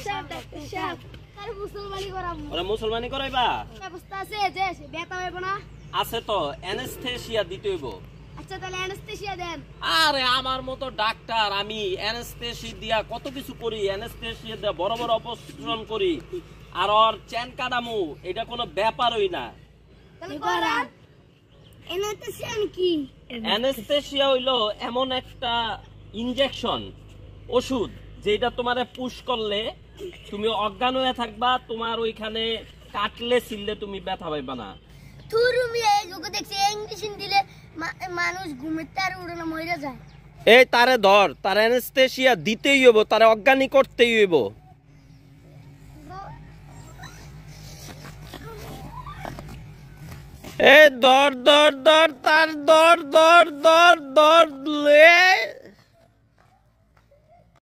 ওরা মুসলমানি করাইবা ব্যবস্থা আছে যে ব্যথা হইব না আছে তো অ্যানেস্থেসিয়া দিতে হইব আচ্ছা তাহলে অ্যানেস্থেসিয়া দেন আরে আমার মতো ডাক্তার আমি অ্যানেস্থেসিয়া দিয়া কত কিছু করি অ্যানেস্থেসিয়া দিয়া বড় বড় অপারেশন করি আর ওর চেন কাটামু এটা কোনো ব্যাপারই না তাহলে করান অ্যানেস্থেসিয়া কি অ্যানেস্থেসিয়া হইলো এমন একটা ইনজেকশন ওষুধ যেটা তোমারে পুশ করলে তুমি অজ্ঞান হয়ে থাকবা তোমার ওইখানে কাটলে ছিললে তুমি ব্যথা পাইবা না তুরুমি এই লোক দেখছি ইঞ্জেকশন দিলে মানুষ ঘুমে তার উড়ে না মরে যায় এই তারে ধর তার অ্যানেস্থেসিয়া দিতেই হইব তারে অজ্ঞানী করতেই হইব এ ধর ধর ধর তার ধর ধর ধর ধর লে